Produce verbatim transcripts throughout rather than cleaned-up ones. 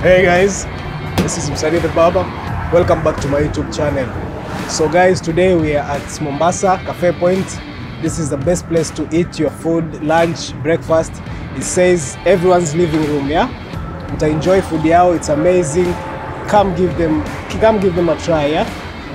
Hey guys, this is Msanii the barber. Welcome back to my YouTube channel. So guys, today we are at Mombasa, Qaffee Point. This is the best place to eat your food, lunch, breakfast. It says everyone's living room, yeah? But enjoy food yao, it's amazing. Come give them, come give them a try, yeah?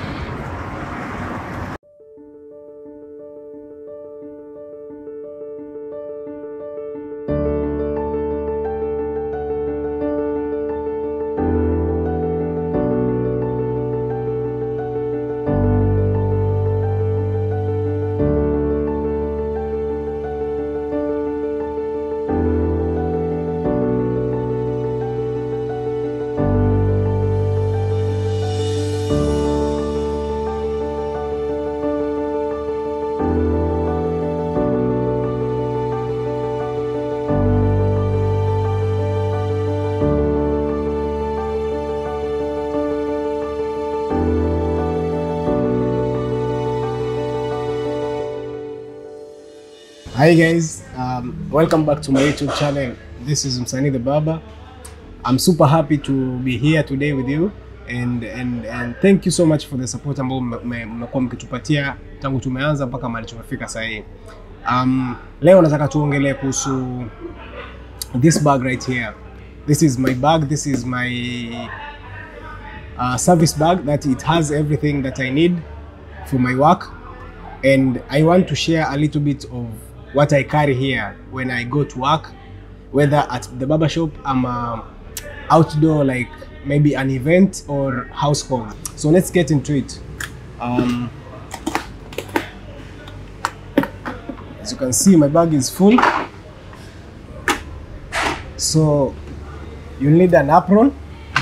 Hi guys, um, welcome back to my YouTube channel. This is Msanii the barber. I'm super happy to be here today with you and and and thank you so much for the support ambao mmekuwa mkitupatia tangu tumeanza mpaka mahali tumefika sasa hivi. Um, leo nataka tuongelee kuhusu this bag right here. This is my bag. This is my uh, service bag that it has everything that I need for my work, and I want to share a little bit of what I carry here when I go to work, whether at the barber shop, I'm uh, outdoor, like maybe an event or house call. So let's get into it. Um, as you can see, my bag is full. So you'll need an apron,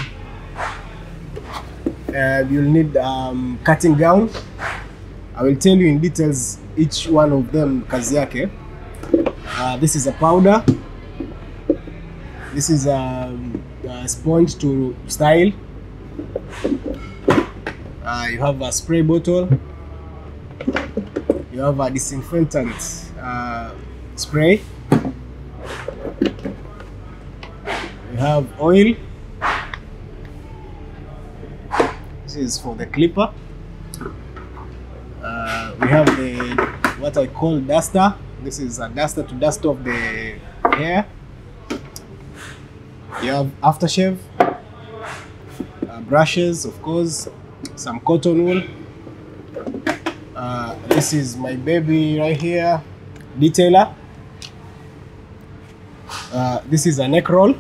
and you'll need um, cutting gown. I will tell you in details each one of them kazi yake. Uh, this is a powder. This is a, a sponge to style. Uh, you have a spray bottle. You have a disinfectant uh, spray. You have oil. This is for the clipper. Uh, we have the what I call duster. This is a duster to dust off the hair. You have aftershave, uh, brushes, of course, some cotton wool. Uh, this is my baby right here, detailer. Uh, this is a neck roll,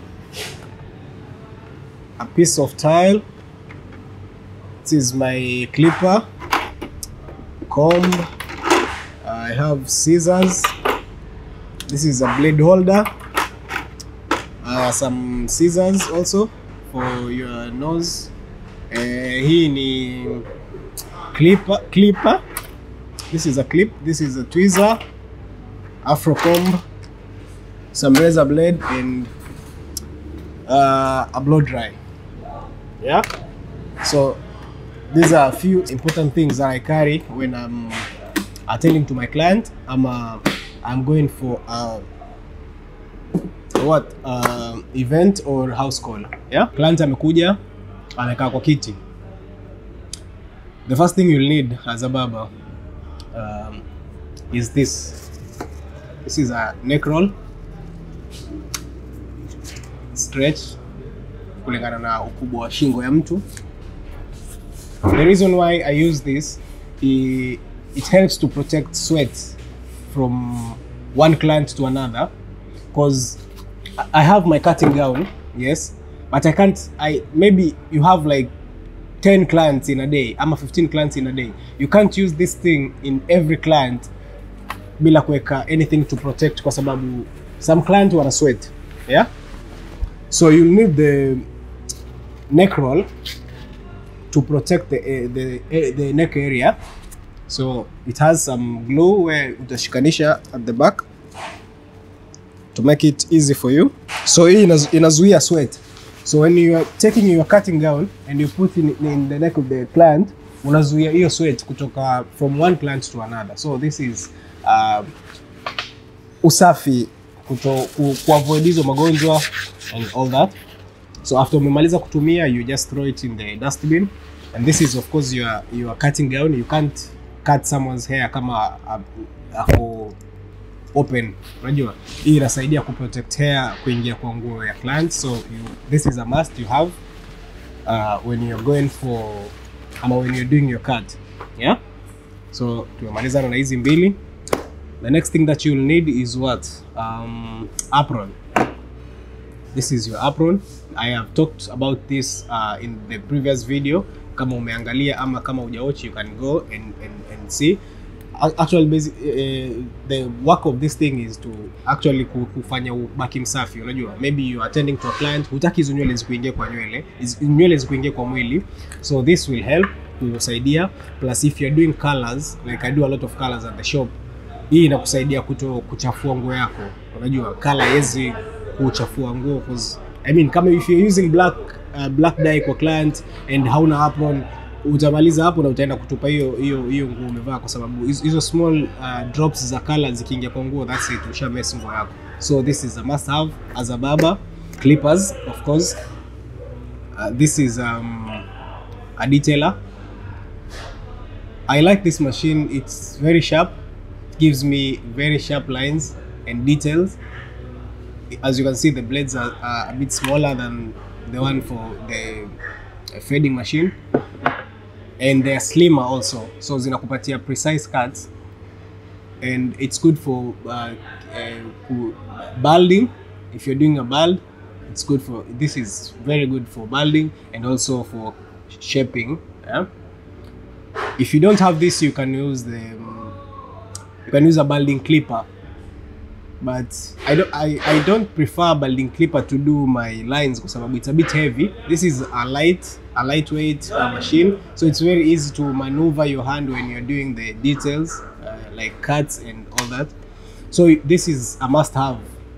a piece of tile. This is my clipper, comb. I have scissors. This is a blade holder. Uh, some scissors also for your nose. Uh, here ni clipper. Clipper. This is a clip. This is a tweezer, afro comb, some razor blade, and uh, a blow dry. Yeah. So these are a few important things that I carry when I'm attending to my client. I'm uh, I'm going for a what uh, event or house call. Yeah, client amekuja amekaa kwa kiti. The first thing you'll need as a barber um, is this. This is a neck roll. Stretch kulingana na ukubwa wa shingo ya mtu. The reason why I use this is it helps to protect sweat from one client to another, because I have my cutting gown, yes, but I can't, I maybe you have like ten clients in a day, I'm a fifteen clients in a day. You can't use this thing in every client bila kuweka anything to protect, kwa sababu some clients wana sweat, yeah? So you'll need the neck roll to protect the, the, the neck area. So it has some glue where utashikanisha at the back to make it easy for you. So hii inazuia sweat. So when you are taking your cutting gown and you put in, in the neck of the client, unazuia hiyo sweat kutoka from one client to another. So this is uh, usafi kuto ku, ku avoid hizo magonjwa and all that. So after umemaliza kutumia, you just throw it in the dustbin. And this is of course your your cutting gown. You can't cut someone's hair kama ako open. Unajua hii inasaidia ku protect hair kuingia kwa nguo ya client. So you, this is a must you have uh, when you're going for ama when you're doing your cut. Yeah, so tumemalizana na hizi mbili. The next thing that you'll need is what? Um, apron. This is your apron. I have talked about this uh, in the previous video. Kama umeangalia ama kama hujaochi, you can go and, and, and see. Actually, basic, uh, the work of this thing is to actually kufanya ubaki msafi. Unajua, maybe you are attending to a client, hutaki hizo nywele zikuingie kwa nywele, nywele zikuingie kwa mwili. So this will help kusaidia. Plus if you're doing colors, like I do a lot of colors at the shop, hii inakusaidia kuto kuchafua nguo yako. Unajua color hizi kuchafua nguo, cause I mean kama if you're using black uh, black dye kwa client and hauna apron, utamaliza hapo na utaenda kutupa hiyo hiyo hiyo nguo umevaa, kwa sababu hizo small uh, drops za color zikiingia kwa nguo, that's it, ushamess nguo yako. So this is a must have as a barber. Clippers, of course. Uh, this is um, a detailer. I like this machine. It's very sharp. It gives me very sharp lines and details. As you can see, the blades are, are a bit smaller than the one for the fading machine, and they're slimmer also, so zinakupatia precise cuts, and it's good for uh, uh, balding. If you're doing a bald, it's good for, this is very good for balding and also for shaping. Yeah? If you don't have this, you can use the um, you can use a balding clipper. But I don't I, I don't prefer balding clipper to do my lines because it's a bit heavy. This is a light a lightweight uh, machine, so it's very easy to maneuver your hand when you're doing the details uh, like cuts and all that. So this is a must-have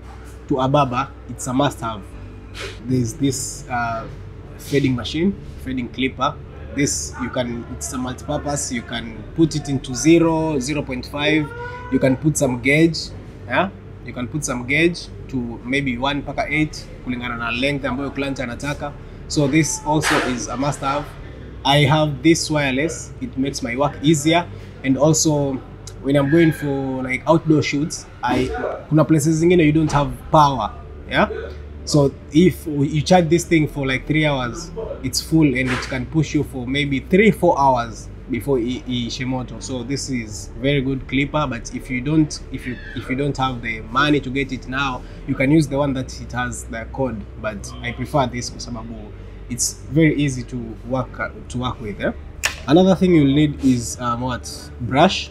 to a barber. It's a must-have. There's this uh, fading machine, fading clipper. This you can, it's a multi-purpose. You can put it into zero, zero point five. You can put some gauge. Yeah. You can put some gauge to maybe one paka eight kulingana na length ambayo client anataka. So this also is a must have. I have this wireless. It makes my work easier, and also when I'm going for like outdoor shoots, I kuna places zingine you don't have power. Yeah. So if you charge this thing for like three hours, it's full and it can push you for maybe three four hours before iishe moto. So this is very good clipper. But if you don't if you if you don't have the money to get it now, you can use the one that it has the code. But I prefer this kwa sababu it's very easy to work to work with. Eh? Another thing you'll need is um, what brush,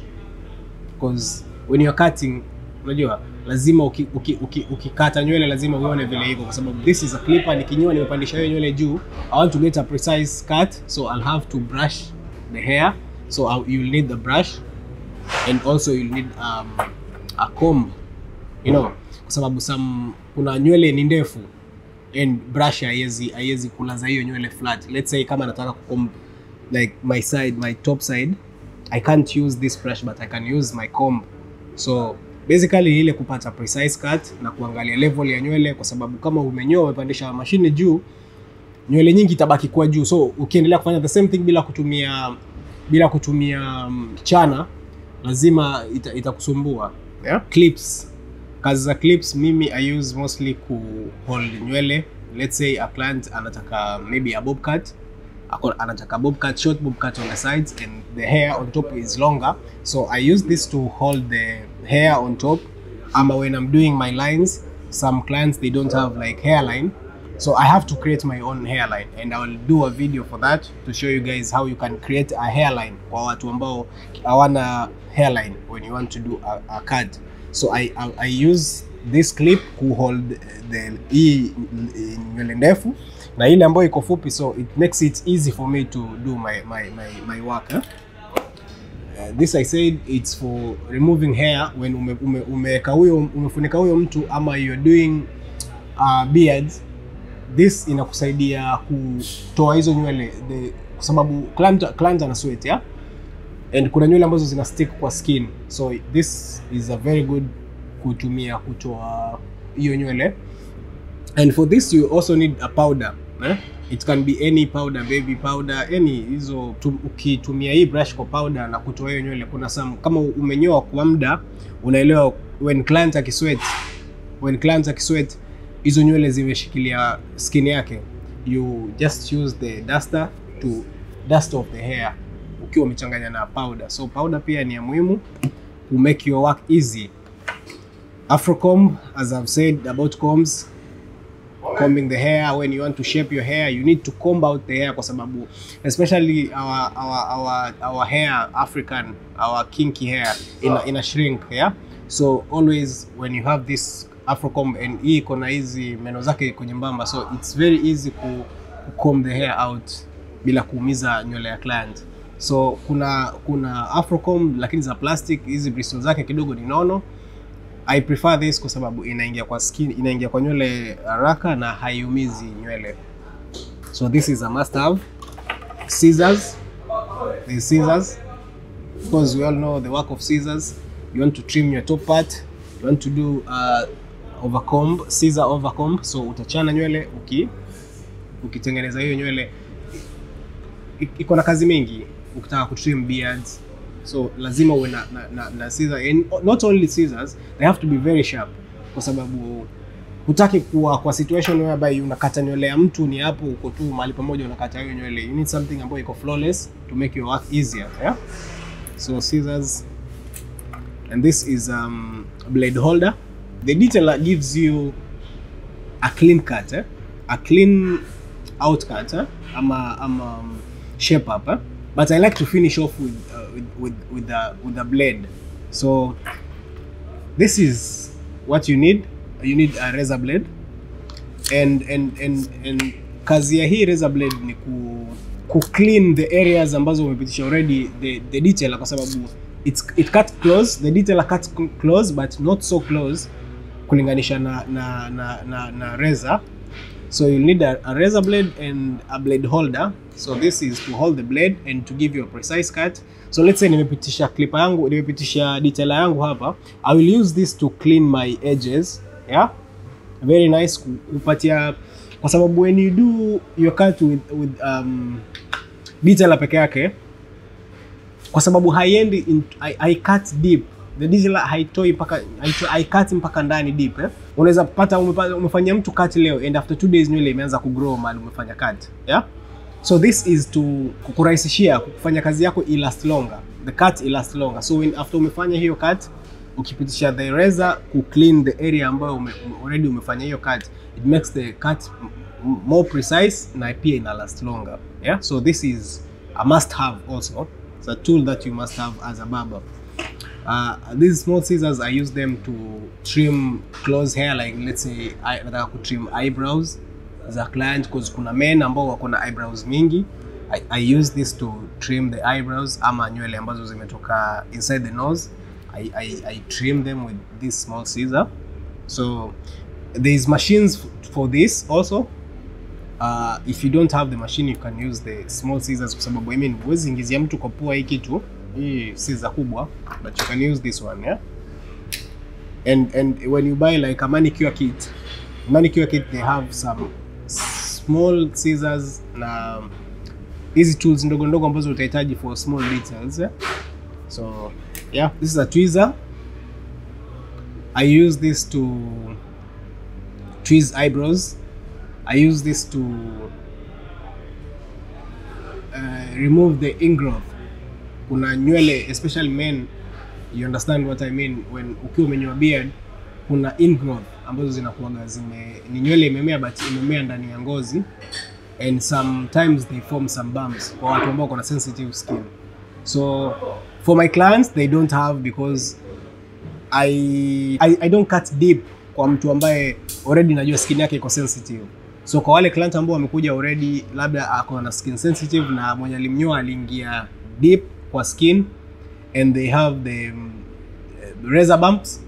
because when you're cutting, unajua lazima ukikata uki, uki, uki nywele lazima uone vile hivyo, kwa sababu this is a clipper. Nikinyoa nimepandisha hiyo nywele juu, I want to get a precise cut, so I'll have to brush the hair. So I'll, you'll need the brush, and also you'll need um, a comb, you know, kwa sababu some kuna nywele ni ndefu and brush haiwezi haiwezi kulaza hiyo nywele flat. Let's say kama nataka kucomb like my side, my top side, I can't use this brush but I can use my comb. So basically ile kupata precise cut na kuangalia level ya nywele, kwa sababu kama umenyoa umepandisha mashine juu, nywele nyingi itabaki kwa juu. So ukiendelea kufanya the same thing bila kutumia bila kutumia um, chana, lazima itakusumbua. Ita yeah? Clips. Kazi za clips mimi I use mostly ku hold nywele. Let's say a client anataka maybe a bob cut. Anataka bob cut, short bob cut on the sides, and the hair on top is longer. So I use this to hold the hair on top. Ama when I'm doing my lines, some clients they don't have like hairline. So I have to create my own hairline, and I will do a video for that to show you guys how you can create a hairline kwa watu ambao hawana hairline when you want to do a, a cut. So I, I I use this clip to hold the hii nywele ndefu na ile ambayo iko fupi, so it makes it easy for me to do my my my, my work. Eh? Uh, this I said it's for removing hair when ume ume umeka huyo umefunika huyo mtu, ama you're doing uh, beards. This inakusaidia kutoa hizo nywele kwa sababu client client ana sweat, yeah, and kuna nywele ambazo zina stick kwa skin. So this is a very good kutumia kutoa hiyo nywele. And for this you also need a powder. eh? It can be any powder, baby powder, any hizo. Ukitumia hii brush kwa powder na kutoa hiyo nywele, kuna some kama umenyoa kwa muda, unaelewa when client akisweat, when client akisweat hizo nywele zimeshikilia skin yake, you just use the duster to dust off the hair ukiwa umechanganya na powder. So powder pia ni ya muhimu to make your work easy. Afro comb, as I've said about combs, combing the hair, when you want to shape your hair, you need to comb out the hair kwa sababu, especially our our our our hair, African, our kinky hair in a, in a shrink, yeah. So always when you have this Afro comb and hii kona hizi meno zake kwenye mbamba, so it's very easy ku, ku comb the hair out bila kuumiza nywele ya client. So kuna kuna Afro comb lakini za plastic, hizi bristles zake kidogo ni nono. I prefer this kwa sababu inaingia kwa skin, inaingia kwa nywele haraka na haiumizi nywele. So this is a must have. Scissors. These scissors. Of course we all know the work of scissors. You want to trim your top part, you want to do uh, overcomb, scissor overcomb. So utachana nywele uki ukitengeneza hiyo nywele. Iko na kazi mingi ukitaka ku trim beards. So lazima uwe na, na, na, na scissor, and not only scissors, they have to be very sharp kwa sababu hutaki kuwa kwa situation whereby unakata nywele ya mtu ni hapo uko tu mahali pamoja unakata hiyo nywele. You need something ambayo iko flawless to make your work easier, yeah. So scissors, and this is um a blade holder. The detailer gives you a clean cut, eh? A clean out cut, eh? ama ama um, shape up, eh? But I like to finish off with uh, with with with the with the blade. So this is what you need. You need a razor blade, and and and and kazi ya hii razor blade ni ku ku clean the areas ambazo umepitisha already the the detailer, kwa sababu it's it cut close, the detailer cut close but not so close kulinganisha na na na na, na razor. So you need a, a razor blade and a blade holder. So this is to hold the blade and to give you a precise cut. So let's say nimepitisha clipper yangu, nimepitisha detailer yangu hapa. I will use this to clean my edges. Yeah, very nice kupatia, kwa sababu when you do your cut with with um detailer peke yake, kwa sababu haiendi in, I, I cut deep. The detailer haitoi mpaka I cut mpaka ndani deep, eh. Unaweza pata umefanya mtu cut leo and after two days nywele imeanza kugrow mali umefanya cut, yeah. So this is to kukurahisishia kufanya kazi yako i last longer, the cut i last longer. So when after umefanya hiyo cut, ukipitisha the razor ku clean the area ambayo ume, already umefanya hiyo cut, it makes the cut more precise na pia ina last longer, yeah. So this is a must have also. It's a tool that you must have as a barber. Uh, these small scissors, I use them to trim close hair, like let's say I nataka ku trim eyebrows za client, because kuna men ambao wako na eyebrows mingi. I, I use this to trim the eyebrows ama nywele ambazo zimetoka inside the nose. I, I, I trim them with this small scissor. So there's machines for this also. Uh, if you don't have the machine, you can use the small scissors kwa sababu I mean huwezi ingizia mtu kwa pua hii kitu hii scissor kubwa, but you can use this one, yeah. And and when you buy like a manicure kit, manicure kit they have some small scissors na easy tools ndogo ndogo ambazo utahitaji for small details, yeah? So yeah, this is a tweezer. I use this to tweeze eyebrows. I use this to uh, remove the ingrowth. Kuna nywele, especially men, you understand what I mean when ukiwa umenyoa beard, kuna ingrowth ambazo zinakuwa zime ni nywele imemea but imemea ndani ya ngozi, and sometimes they form some bumps kwa watu ambao kuna sensitive skin. So for my clients they don't have, because I I, I don't cut deep kwa mtu ambaye already najua skin yake iko sensitive. So kwa wale client ambao wamekuja already labda ako na skin sensitive na mwenye alimnyoa aliingia deep kwa skin and they have the um, razor bumps,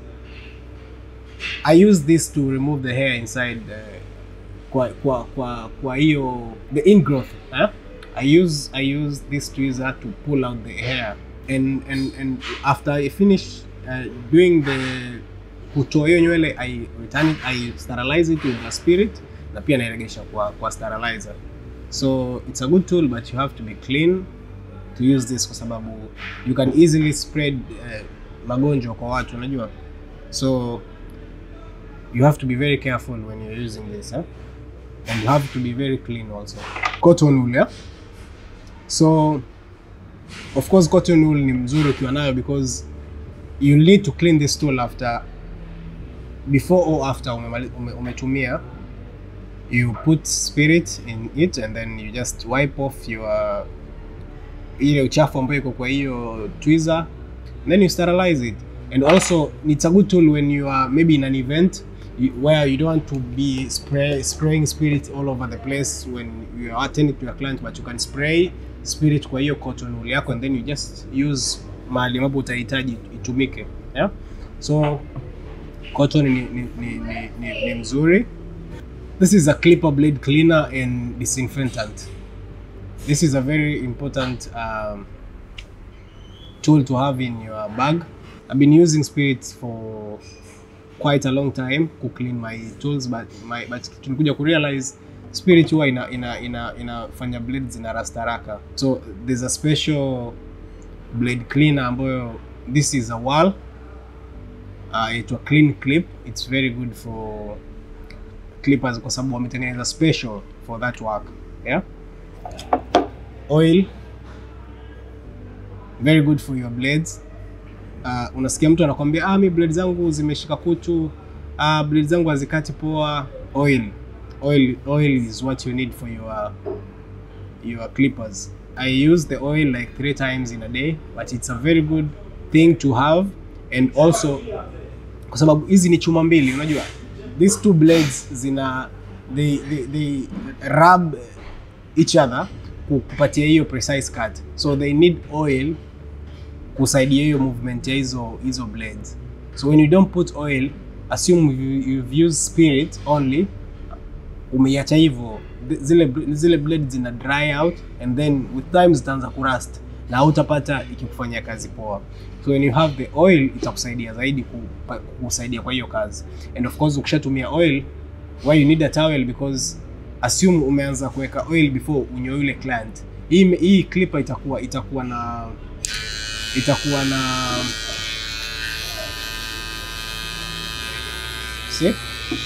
I use this to remove the hair inside uh, kwa kwa kwa kwa hiyo the ingrowth, huh? I use I use this tweezer to pull out the hair, and and and after I finish uh, doing the kutoa hiyo nywele, I return it, I sterilize it with the spirit, na pia nairegesha kwa kwa sterilizer. So it's a good tool, but you have to be clean to use this kwa sababu you can easily spread uh, magonjwa kwa watu, unajua. So you have to be very careful when you're using this, huh? And you have to be very clean also. Cotton wool, yeah? So of course cotton wool ni mzuri ukiwa nayo because you need to clean this tool after, before or after umetumia. You put spirit in it and then you just wipe off your ile uchafu ambayo iko kwa hiyo tweezer, and then you sterilize it. And also it's a good tool when you are maybe in an event you, where you don't want to be spray, spraying spirit all over the place when you are attending to your client, but you can spray spirit kwa hiyo cotton wool yako and then you just use mahali ambapo utahitaji itumike, yeah. So cotton ni ni ni, ni, ni, ni mzuri. This is a clipper blade cleaner and disinfectant. This is a very important um, tool to have in your bag. I've been using spirits for quite a long time to clean my tools, but my but tulikuja ku realize spirit huwa ina ina ina inafanya blades ina rastaraka. So there's a special blade cleaner ambayo, this is a wall. Uh, it's a clean clip. It's very good for clippers kwa sababu wametengeneza special for that work, yeah. Oil, very good for your blades. Uh, unasikia mtu anakuambia ah, mi blades zangu zimeshika kutu, ah, blades zangu hazikati poa. Oil, oil, oil is what you need for your your clippers. I use the oil like three times in a day, but it's a very good thing to have. And also kwa sababu hizi ni chuma mbili, unajua these two blades zina they they, they rub each other kupatia hiyo precise cut, so they need oil kusaidia hiyo movement ya hizo hizo blades. So when you don't put oil, assume you, you've used spirit only, umeiacha hivyo, zile zile blades zina dry out and then with time zitaanza kurust na hutapata ikikufanyia kazi poa. So when you have the oil, itakusaidia zaidi kusaidia kwa hiyo kazi. And of course ukishatumia oil, why you need a towel, because assume umeanza kuweka oil before unyoe yule client. Hii hii clipper itakuwa itakuwa na itakuwa na see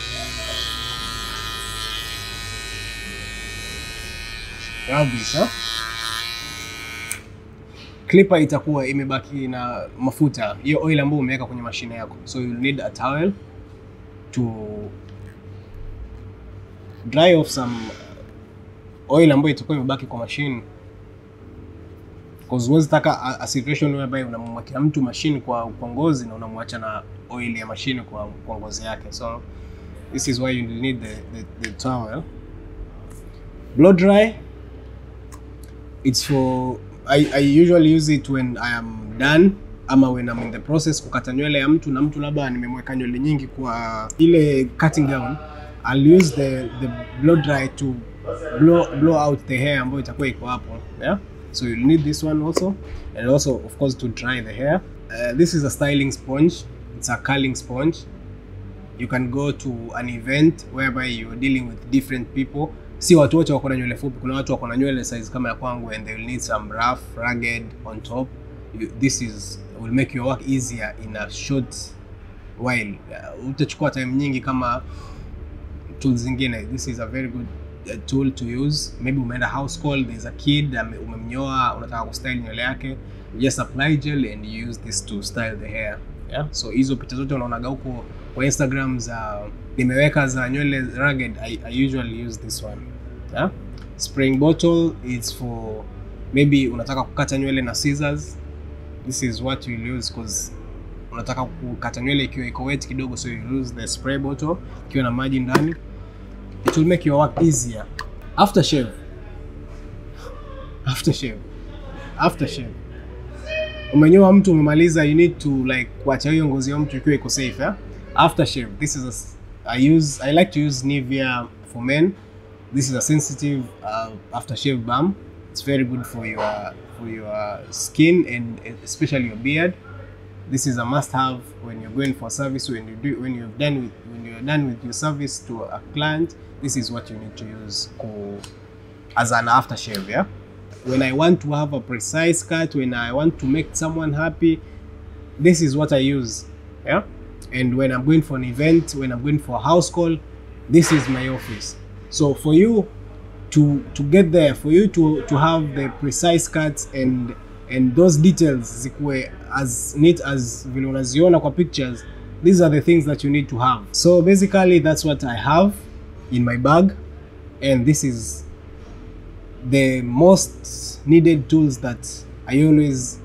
kabisa, clipper itakuwa imebaki na mafuta, hiyo oil ambayo umeweka kwenye mashine yako. So you need a towel to dry off some oil ambayo itakuwa imebaki kwa machine, because huwezi taka a, a situation whereby unamwakia mtu machine kwa, kwa ngozi na unamwacha na oil ya machine kwa, kwa ngozi yake. So this is why you need the, the, the towel. Blow dry, it's for I, I usually use it when I am done ama when I'm in the process kukata nywele ya mtu na mtu labda nimemweka nywele nyingi kwa ile cutting down. I'll use the the blow dry to blow blow out the hair ambayo itakuwa iko hapo, yeah. So you'll need this one also, and also of course to dry the hair. Uh, this is a styling sponge. It's a curling sponge. You can go to an event whereby you're dealing with different people. Si watu wote wako na nywele fupi, kuna watu wako na nywele size kama ya kwangu and they will need some rough, rugged on top. You, this is will make your work easier in a short while. Uh, utachukua time nyingi kama tools zingine. This is a very good uh, tool to use. Maybe umeenda house call, there's a kid umemnyoa, unataka kustyle nywele yake, you just apply gel and you use this to style the hair, yeah. So hizo picha zote unaonaga huko kwa Instagram za nimeweka za nywele rugged, I, I usually use this one, yeah. Spraying bottle is for maybe unataka kukata nywele na scissors. This is what you use because unataka kukata nywele ikiwa iko wet kidogo, so you use the spray bottle ikiwa na maji ndani. It will make your work easier. After shave, after shave, after shave. Umenyoa mtu umemaliza, you need to like kuacha hiyo ngozi ya mtu ikiwa iko safe, yeah? After shave, this is a I use I like to use Nivea for men. This is a sensitive uh, after shave balm. It's very good for your for your skin and especially your beard. This is a must-have when you're going for service. When you do when you've done with when you're done with your service to a client, this is what you need to use as an aftershave. Yeah, when I want to have a precise cut, when I want to make someone happy, this is what I use. Yeah, and when I'm going for an event, when I'm going for a house call, this is my office. So for you to to get there, for you to to have the precise cuts and and those details zikuwe as neat as vile unaziona kwa pictures, these are the things that you need to have. So basically that's what I have in my bag, and this is the most needed tools that I always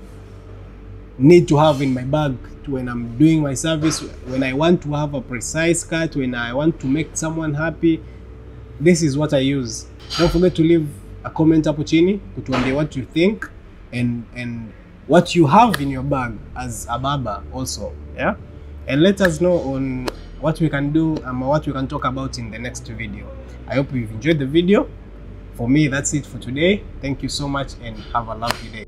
need to have in my bag when I'm doing my service, when I want to have a precise cut, when I want to make someone happy. This is what I use. Don't forget to leave a comment hapo chini kutuambia what you think and and what you have in your bag as a barber also. Yeah, and let us know on what we can do and what we can talk about in the next video. I hope you've enjoyed the video. For me, that's it for today. Thank you so much and have a lovely day.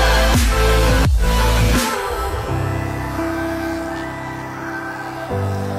Bye.